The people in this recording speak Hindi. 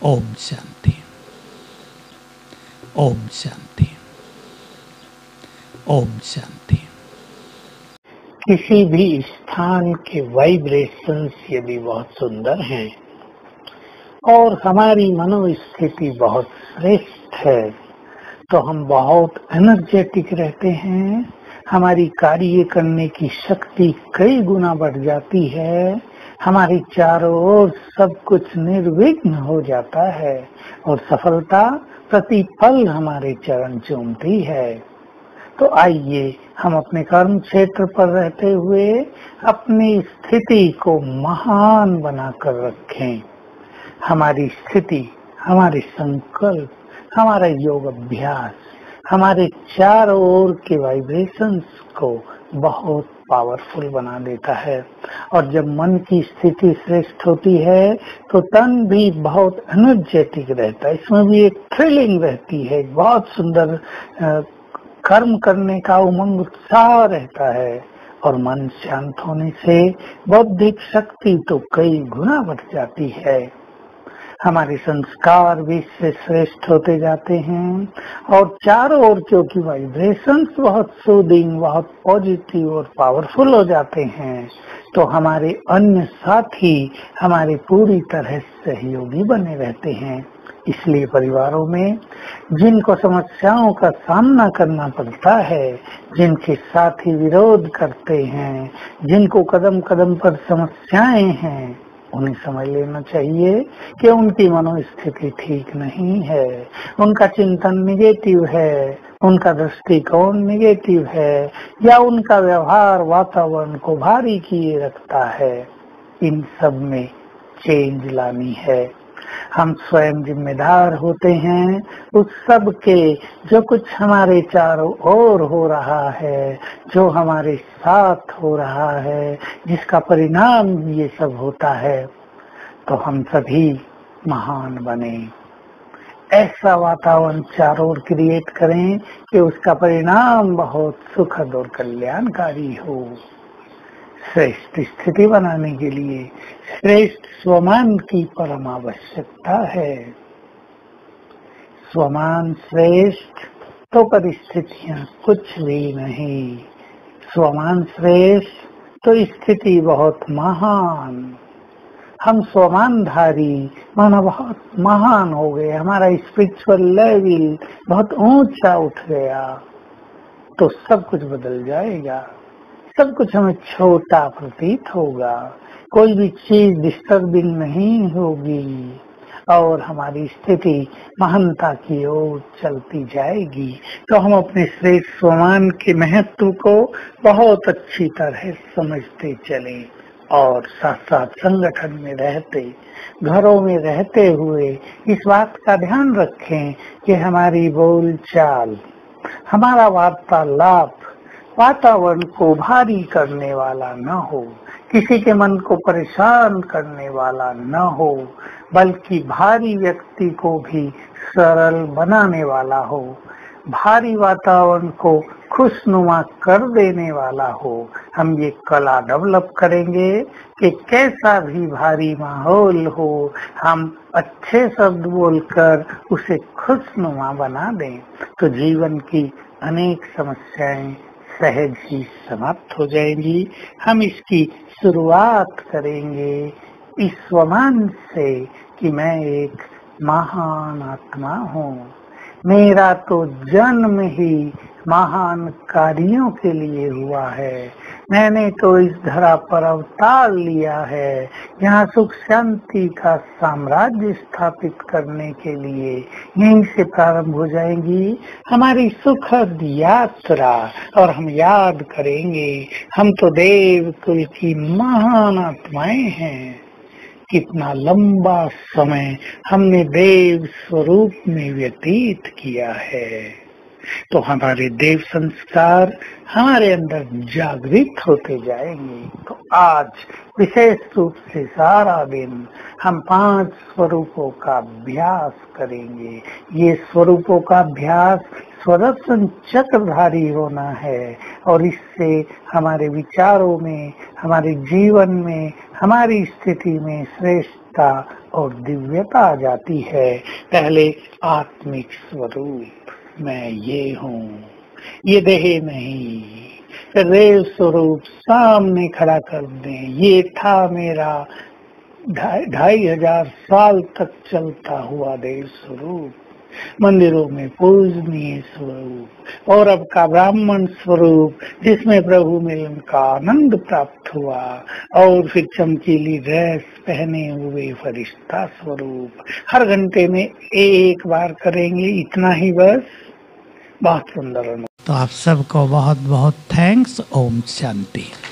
ओम शांति। ओम शांति। ओम शांति। किसी भी स्थान के वाइब्रेशंस यदि बहुत सुंदर हैं और हमारी मनोस्थिति बहुत श्रेष्ठ है तो हम बहुत एनर्जेटिक रहते हैं। हमारी कार्य करने की शक्ति कई गुना बढ़ जाती है। हमारे चारों ओर सब कुछ निर्विघ्न हो जाता है और सफलता प्रतिपल हमारे चरण चूमती है। तो आइए हम अपने कर्म क्षेत्र पर रहते हुए अपनी स्थिति को महान बनाकर रखें। हमारी स्थिति, हमारे संकल्प, हमारा योग अभ्यास हमारे चारों ओर के वाइब्रेशंस को बहुत पावरफुल बना देता है। और जब मन की स्थिति श्रेष्ठ होती है तो तन भी बहुत एनर्जेटिक रहता है। इसमें भी एक थ्रिलिंग रहती है, बहुत सुंदर कर्म करने का उमंग उत्साह रहता है। और मन शांत होने से बौद्धिक शक्ति तो कई गुना बढ़ जाती है। हमारे संस्कार भी इससे श्रेष्ठ होते जाते हैं और चारों ओर क्योंकि वाइब्रेशंस बहुत सूदिंग, बहुत पॉजिटिव और पावरफुल हो जाते हैं तो हमारे अन्य साथी हमारे पूरी तरह सहयोगी बने रहते हैं। इसलिए परिवारों में जिनको समस्याओं का सामना करना पड़ता है, जिनके साथी विरोध करते हैं, जिनको कदम कदम पर समस्याएं हैं, उन्हें समझ लेना चाहिए कि उनकी मनोस्थिति ठीक नहीं है, उनका चिंतन निगेटिव है, उनका दृष्टिकोण निगेटिव है या उनका व्यवहार वातावरण को भारी किए रखता है। इन सब में चेंज लानी है। हम स्वयं जिम्मेदार होते हैं उस सब के जो कुछ हमारे चारों ओर हो रहा है, जो हमारे साथ हो रहा है, जिसका परिणाम ये सब होता है। तो हम सभी महान बने, ऐसा वातावरण चारों ओर क्रिएट करें कि उसका परिणाम बहुत सुखद और कल्याणकारी हो। श्रेष्ठ स्थिति बनाने के लिए श्रेष्ठ स्वमान की परम आवश्यकता है। स्वमान श्रेष्ठ तो परिस्थितियां कुछ भी नहीं। स्वमान श्रेष्ठ तो स्थिति बहुत महान। हम स्वमानधारी मानो बहुत महान हो गए, हमारा स्पिरिचुअल लेवल बहुत ऊंचा उठ गया तो सब कुछ बदल जाएगा। सब कुछ हमें छोटा प्रतीत होगा, कोई भी चीज डिस्टर्बिंग नहीं होगी और हमारी स्थिति महानता की ओर चलती जाएगी। तो हम अपने श्रेष्ठ स्वमान के महत्व को बहुत अच्छी तरह समझते चले और साथ साथ संगठन में रहते, घरों में रहते हुए इस बात का ध्यान रखें कि हमारी बोलचाल, हमारा वार्तालाप वातावरण को भारी करने वाला न हो, किसी के मन को परेशान करने वाला न हो, बल्कि भारी व्यक्ति को भी सरल बनाने वाला हो, भारी वातावरण को खुशनुमा कर देने वाला हो। हम ये कला डेवलप करेंगे कि कैसा भी भारी माहौल हो, हम अच्छे शब्द बोलकर उसे खुशनुमा बना दें तो जीवन की अनेक समस्याएं सहज ही समाप्त हो जाएंगी। हम इसकी शुरुआत करेंगे इस स्वमान से कि मैं एक महान आत्मा हूँ। मेरा तो जन्म ही महान कार्यों के लिए हुआ है। मैंने तो इस धरा पर अवतार लिया है यहाँ सुख शांति का साम्राज्य स्थापित करने के लिए। यहीं से प्रारंभ हो जाएंगी हमारी सुखद यात्रा और हम याद करेंगे हम तो देव कुल की महान आत्माएं हैं। कितना लंबा समय हमने देव स्वरूप में व्यतीत किया है तो हमारे देव संस्कार हमारे अंदर जागृत होते जाएंगे। तो आज विशेष रूप से सारा दिन हम 5 स्वरूपों का अभ्यास करेंगे। ये स्वरूपों का अभ्यास स्वदर्शन चक्रधारी होना है और इससे हमारे विचारों में, हमारे जीवन में, हमारी स्थिति में श्रेष्ठता और दिव्यता आ जाती है। पहले आत्मिक स्वरूप, मैं ये हूँ, ये देह नहीं। फिर देव स्वरूप सामने खड़ा कर दें, ये था मेरा 2500 साल तक चलता हुआ देव स्वरूप, मंदिरों में पूजनीय स्वरूप, और अब का ब्राह्मण स्वरूप जिसमें प्रभु मिलन का आनंद प्राप्त हुआ, और फिर चमकीली ड्रेस पहने हुए फरिश्ता स्वरूप। हर घंटे में एक बार करेंगे, इतना ही बस। बहुत सुंदर अनुभव। तो आप सबको बहुत बहुत थैंक्स। ओम शांति।